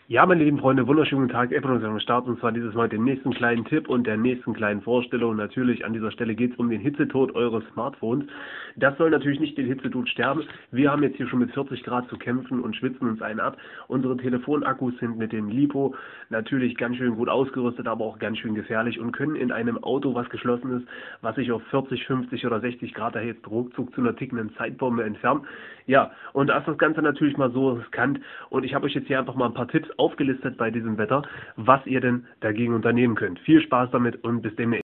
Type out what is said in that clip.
Ja, meine lieben Freunde, wunderschönen guten Tag. Apple am Start, und zwar dieses Mal mit dem nächsten kleinen Tipp und der nächsten kleinen Vorstellung. Natürlich an dieser Stelle geht es um den Hitzetod eures Smartphones. Das soll natürlich nicht den Hitzetod sterben. Wir haben jetzt hier schon mit 40 Grad zu kämpfen und schwitzen uns einen ab. Unsere Telefonakkus sind mit dem LiPo natürlich ganz schön gut ausgerüstet, aber auch ganz schön gefährlich und können in einem Auto, was geschlossen ist, was sich auf 40, 50 oder 60 Grad erhitzt, ruckzuck zu einer tickenden Zeitbombe entfernen. Ja, und da ist das Ganze natürlich mal so riskant, und ich habe euch jetzt hier einfach mal ein paar Tipps aufgelistet bei diesem Wetter, was ihr denn dagegen unternehmen könnt. Viel Spaß damit und bis demnächst.